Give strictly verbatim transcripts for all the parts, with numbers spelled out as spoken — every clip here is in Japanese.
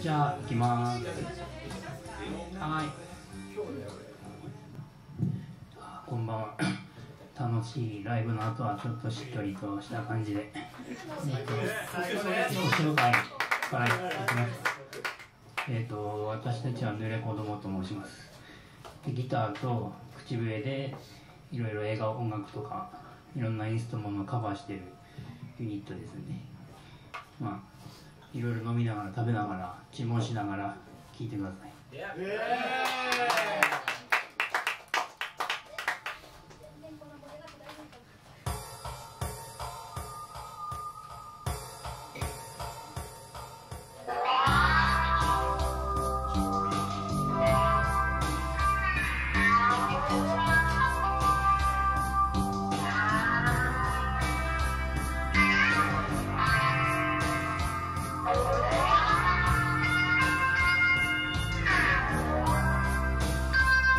じゃあ行きます。はい。こんばんは。楽しいライブの後はちょっとしっとりとした感じで、えっと紹介からいきます。えっと私たちは濡れ子供と申します。でギターと口笛でいろいろ映画音楽とかいろんなインストものをカバーしてるユニットですね。まあいろいろ飲みながら食べながら注文しながら聴いてください。 「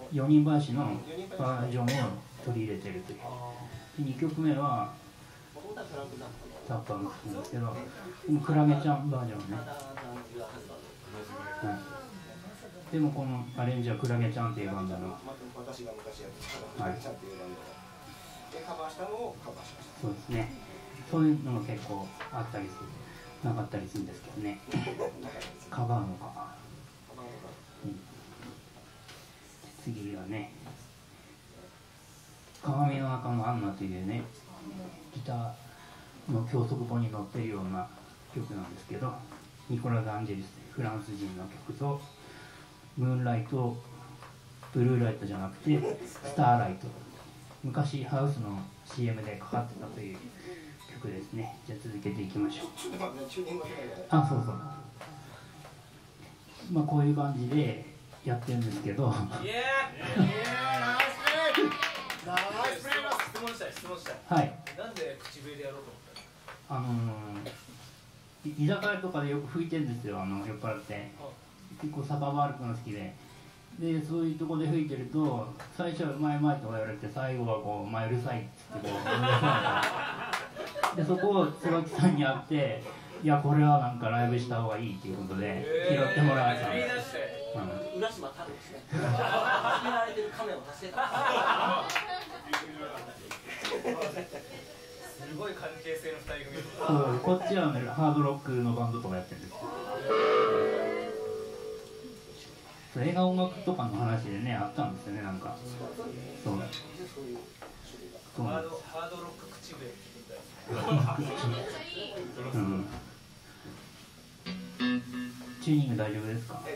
よにん林のバージョンを取り入れてるという。でにきょくめはタッパーの曲なんですけど、クラゲちゃんバージョンね、はい、でもこのアレンジはクラゲちゃんっていうバンドの、私が昔やってたクラゲちゃんっていうバンドでカバーしたのをカバーしました。そうですね、そういうのも結構あったりする、なかったりするんですけどねカバーのカバー、うん、次はね、鏡の中のアンナというね、ギターの教則本に載ってるような曲なんですけど、ニコラ・ダンジェリス、フランス人の曲と、ムーンライト、ブルーライトじゃなくてスターライト、昔ハウスの シーエム でかかってたという曲ですね。じゃあ続けていきましょう。あ、そうそう、まあこういう感じでやってるんですけど、いやナイスプレー。質問したい質問したい。はい。なんで口笛でやろうと思ったの？あのー、居酒屋とかでよく吹いてるんですよ、あの酔っ払って。結構サババールクが好きで。で、そういうとこで吹いてると、最初はうまいうまいとか言われて、最後はこう、お前うるさいっつってこう、うるさいで、そこを椿さんに会って、いや、これはなんかライブした方がいいっていうことで、拾ってもらえたんです。浦島太郎ですね。決められてる亀を助けた。すごい関係性のふたり組。そう、こっちはね、ハードロックのバンドとかやってるんです。映画音楽とかの話でね、あったんですよね、なんか。そう。そうハード、ハードロック口笛聞きたい。うん。チューニング大丈夫ですか？はい。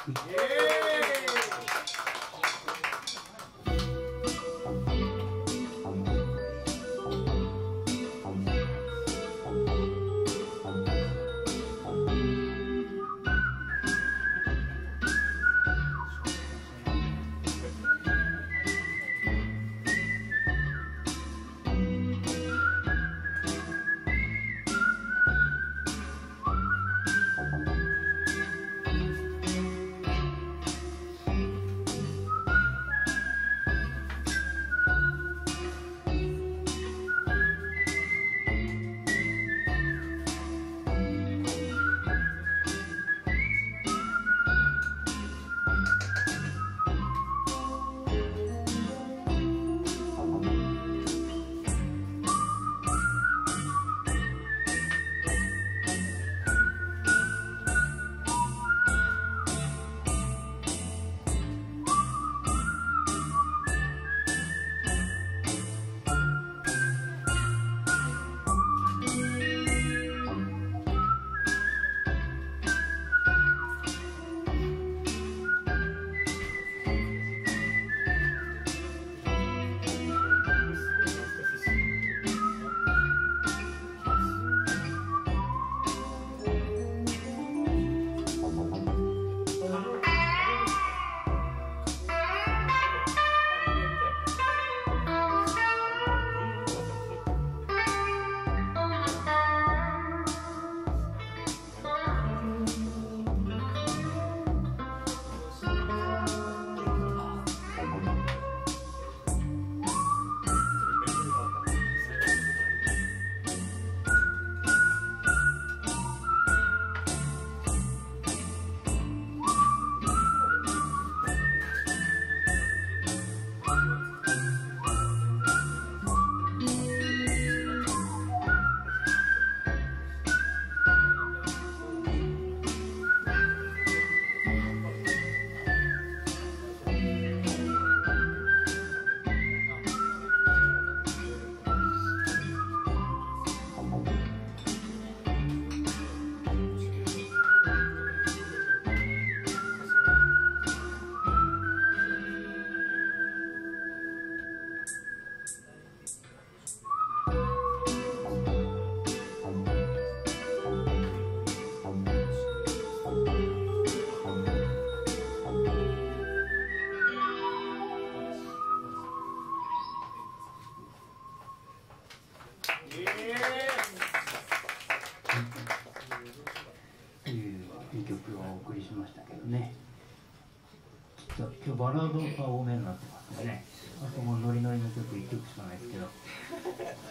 ね、ちょっと今日バラードが多めになってますね。あともうノリノリの曲いっきょくしかないですけど、うん、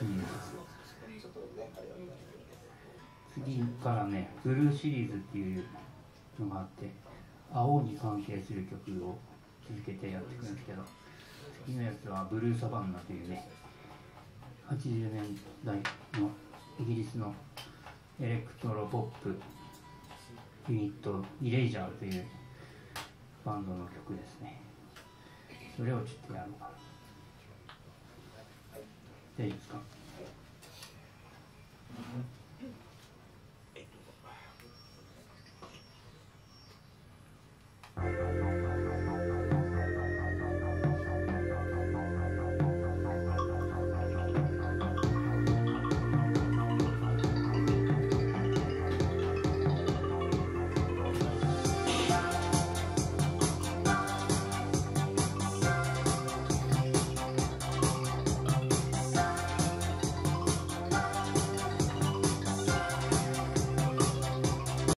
次からねブルーシリーズっていうのがあって、青に関係する曲を続けてやっていくんですけど、次のやつはブルーサバンナというねはちじゅうねんだいのイギリスのエレクトロポップユニットイレイジャーというバンドの曲ですね。それをちょっとやろうかな。大丈夫ですか？